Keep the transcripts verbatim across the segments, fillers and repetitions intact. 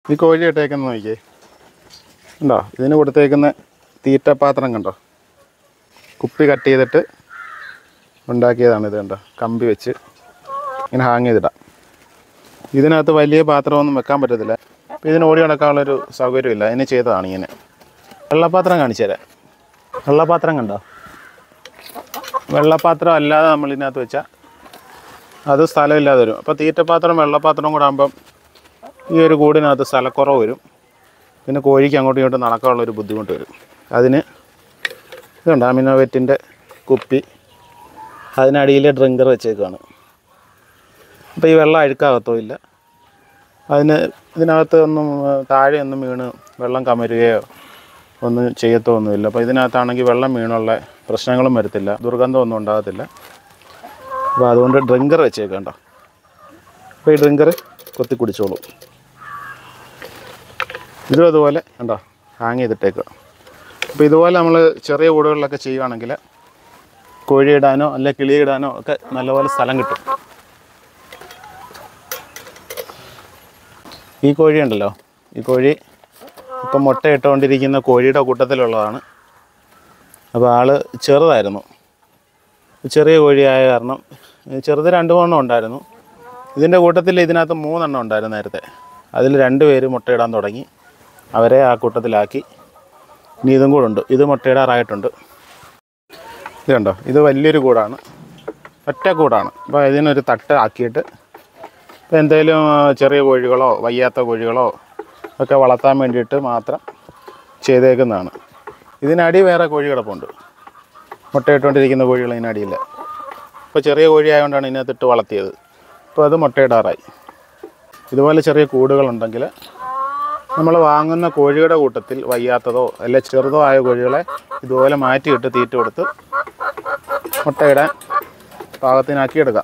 ഈ കോഴി ഇട്ടേക്കുന്ന നോക്കിയേ ഉണ്ടോ? ഇതിന് കൊടുത്തേക്കുന്ന തീറ്റപാത്രം കണ്ടോ? കുപ്പി കട്ട് ചെയ്തിട്ട് ഉണ്ടാക്കിയതാണ് ഇത്. കണ്ടോ? കമ്പി വെച്ച് ഇങ്ങനെ ഹാങ് ചെയ്തിടാം. ഇതിനകത്ത് വലിയ പാത്രമൊന്നും വെക്കാൻ പറ്റത്തില്ല. അപ്പോൾ ഇതിന് ഓടി നടക്കാനുള്ളൊരു സൗകര്യമില്ല. അതിന് ചെയ്തതാണ് ഇങ്ങനെ. വെള്ളപ്പാത്രം കാണിച്ചു തരാം. വെള്ളപ്പാത്രം കണ്ടോ? വെള്ളപ്പാത്രം അല്ലാതെ നമ്മൾ ഇതിനകത്ത് വെച്ചാൽ അത് സ്ഥലമില്ലാതെ വരും. അപ്പോൾ തീറ്റപ്പാത്രം വെള്ളപ്പാത്രം കൂടെ ആകുമ്പം ഈ ഒരു കൂടിനകത്ത് സ്ഥലക്കുറവ് വരും. പിന്നെ കോഴിക്ക് അങ്ങോട്ടും ഇങ്ങോട്ടും നടക്കാനുള്ളൊരു ബുദ്ധിമുട്ട് വരും. അതിന് ഇതുണ്ട് അമിനോവെറ്റിൻ്റെ കുപ്പി, അതിനടിയിൽ ഡ്രിങ്കർ വെച്ചേക്കാണ്. അപ്പോൾ ഈ വെള്ളം അഴുക്കാകത്തോ ഇല്ല. അതിന് ഇതിനകത്ത് ഒന്നും താഴെയൊന്നും വീണ് വെള്ളം കമരുകയോ ഒന്നും ചെയ്യത്തോ ഒന്നുമില്ല. അപ്പോൾ ഇതിനകത്താണെങ്കിൽ വെള്ളം വീണുള്ള പ്രശ്നങ്ങളും വരത്തില്ല, ദുർഗന്ധമൊന്നും ഉണ്ടാകത്തില്ല. അപ്പോൾ അതുകൊണ്ട് ഡ്രിങ്കർ വെച്ചേക്കണ്ട. അപ്പോൾ ഈ ഡ്രിങ്കർ കൊത്തി കുടിച്ചോളൂ. ഇതും അതുപോലെ കണ്ടോ ഹാങ് ചെയ്തിട്ടേക്കുക. അപ്പോൾ ഇതുപോലെ നമ്മൾ ചെറിയ കൂടുകളിലൊക്കെ ചെയ്യുകയാണെങ്കിൽ കോഴിയിടാനോ അല്ലെ കിളിയിടാനോ ഒക്കെ നല്ലപോലെ സ്ഥലം കിട്ടും. ഈ കോഴി ഉണ്ടല്ലോ, ഈ കോഴി ഇപ്പം മുട്ട ഇട്ടുകൊണ്ടിരിക്കുന്ന കോഴിയുടെ കൂട്ടത്തിലുള്ളതാണ്. അപ്പോൾ ആൾ ചെറുതായിരുന്നു, ചെറിയ കോഴിയായ കാരണം ചെറുത് രണ്ട് മൂന്നെണ്ണം ഉണ്ടായിരുന്നു. ഇതിൻ്റെ കൂട്ടത്തിൽ ഇതിനകത്ത് മൂന്നെണ്ണം ഉണ്ടായിരുന്നു നേരത്തെ. അതിൽ രണ്ട് പേര് മുട്ടയിടാൻ തുടങ്ങി. അവരെ ആ കൂട്ടത്തിലാക്കി. ഇനി ഇതും കൂടെ ഉണ്ട്. ഇത് മുട്ടയിടാറായിട്ടുണ്ട്. ഇത് കണ്ടോ? ഇത് വലിയൊരു കൂടാണ്, ഒറ്റ കൂടാണ്. അപ്പോൾ ഇതിനൊരു തട്ട് ആക്കിയിട്ട് ഇപ്പോൾ എന്തെങ്കിലും ചെറിയ കോഴികളോ വയ്യാത്ത കോഴികളോ ഒക്കെ വളർത്താൻ വേണ്ടിയിട്ട് മാത്രം ചെയ്തേക്കുന്നതാണ്. ഇതിനടി വേറെ കോഴി കിടപ്പുണ്ട്, മുട്ടയിട്ടുകൊണ്ടിരിക്കുന്ന കോഴികൾ ഇതിനടിയില്ല. ഇപ്പോൾ ചെറിയ കോഴി ആയതുകൊണ്ടാണ് ഇതിനകത്തിട്ട് വളർത്തിയത്. ഇപ്പോൾ അത് മുട്ടയിടാറായി. ഇതുപോലെ ചെറിയ കൂടുകളുണ്ടെങ്കിൽ നമ്മൾ വാങ്ങുന്ന കോഴിയുടെ കൂട്ടത്തിൽ വയ്യാത്തതോ അല്ലെ ചെറുതോ ആയ കോഴികളെ ഇതുപോലെ മാറ്റിയിട്ട് തീറ്റ കൊടുത്ത് മുട്ടയിടാൻ പാകത്തിനാക്കി എടുക്കാം.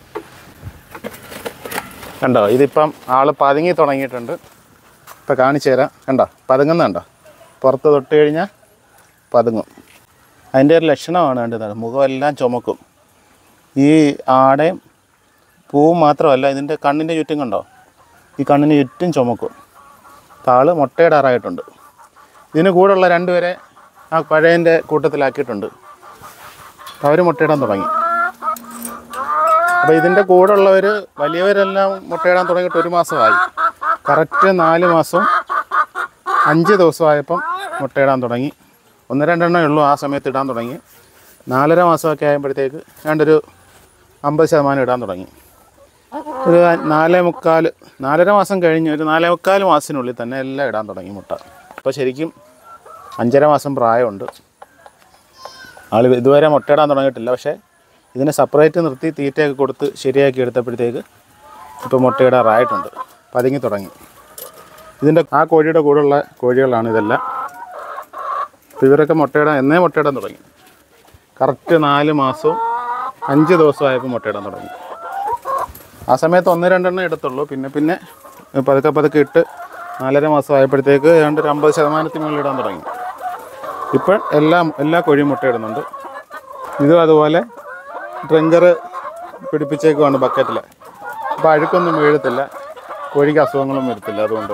കണ്ടോ? ഇതിപ്പം ആൾ പതുങ്ങി തുടങ്ങിയിട്ടുണ്ട്. ഇപ്പം കാണിച്ചു തരാം. കണ്ടോ? പതുങ്ങുന്നുണ്ടോ? പുറത്ത് തൊട്ട് കഴിഞ്ഞാൽ പതുങ്ങും. അതിൻ്റെ ഒരു ലക്ഷണമാണ് കണ്ടത്. മുഖമെല്ലാം ചുമക്കും. ഈ ആടയും പൂവും മാത്രമല്ല, ഇതിൻ്റെ കണ്ണിൻ്റെ ചുറ്റും കണ്ടോ? ഈ കണ്ണിന് ചുറ്റും ചുമക്കും. ആൾ മുട്ടയിടാറായിട്ടുണ്ട്. ഇതിന് കൂടെയുള്ള രണ്ടുപേരെ ആ പഴയൻ്റെ കൂട്ടത്തിലാക്കിയിട്ടുണ്ട്. അവർ മുട്ടയിടാൻ തുടങ്ങി. അപ്പോൾ ഇതിൻ്റെ കൂടെയുള്ളവർ വലിയവരെല്ലാം മുട്ടയിടാൻ തുടങ്ങിയിട്ട് ഒരു മാസമായി. കറക്റ്റ് നാല് മാസവും അഞ്ച് ദിവസമായപ്പം മുട്ടയിടാൻ തുടങ്ങി. ഒന്ന് രണ്ടെണ്ണമേ ഉള്ളൂ ആ സമയത്ത് ഇടാൻ തുടങ്ങി. നാലര മാസമൊക്കെ ആയപ്പോഴത്തേക്ക് ഏണ്ടൊരു അമ്പത് ശതമാനം ഇടാൻ തുടങ്ങി. ഒരു നാലേ മുക്കാൽ നാലര മാസം കഴിഞ്ഞ് ഒരു നാലേ മുക്കാൽ മാസത്തിനുള്ളിൽ തന്നെ എല്ലാം ഇടാൻ തുടങ്ങി മുട്ട. അപ്പോൾ ശരിക്കും അഞ്ചര മാസം പ്രായമുണ്ട്. ആൾ ഇതുവരെ മുട്ടയിടാൻ തുടങ്ങിയിട്ടില്ല. പക്ഷേ ഇതിനെ സെപ്പറേറ്റ് നിർത്തി തീറ്റയൊക്കെ കൊടുത്ത് ശരിയാക്കി എടുത്തപ്പോഴത്തേക്ക് ഇപ്പോൾ മുട്ടയിടാറായിട്ടുണ്ട്. പതുങ്ങി തുടങ്ങി. ഇതിൻ്റെ ആ കോഴിയുടെ കൂടെയുള്ള കോഴികളാണ് ഇതെല്ലാം. അപ്പോൾ ഇവരൊക്കെ മുട്ടയിടാൻ എന്നേ മുട്ടയിടാൻ തുടങ്ങി. കറക്റ്റ് നാല് മാസവും അഞ്ച് ദിവസമായപ്പോൾ മുട്ടയിടാൻ തുടങ്ങി. ആ സമയത്ത് ഒന്ന് രണ്ടെണ്ണം എടുത്തുള്ളൂ. പിന്നെ പിന്നെ പതുക്കെ പതുക്കെ ഇട്ട് നാലര മാസം ആയപ്പോഴത്തേക്ക് ഏതാണ്ട് ഒരു അമ്പത് ശതമാനത്തിന് മുകളിൽ ഇടാൻ തുടങ്ങി. ഇപ്പോൾ എല്ലാം എല്ലാ കോഴിയും മുട്ടയിടുന്നുണ്ട്. ഇതും അതുപോലെ ഡ്രിങ്കർ പിടിപ്പിച്ചേക്കുവാണ് ബക്കറ്റിൽ. അപ്പോൾ അഴുക്കൊന്നും വീഴത്തില്ല, കോഴിക്ക് അസുഖങ്ങളും വരത്തില്ല. അതുകൊണ്ട്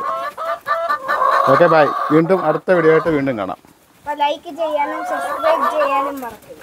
ഓക്കെ, ബൈ. വീണ്ടും അടുത്ത വീഡിയോ ആയിട്ട് വീണ്ടും കാണാം. ലൈക്ക് ചെയ്യാനും സബ്സ്ക്രൈബ് ചെയ്യാനും മറക്കരുത്.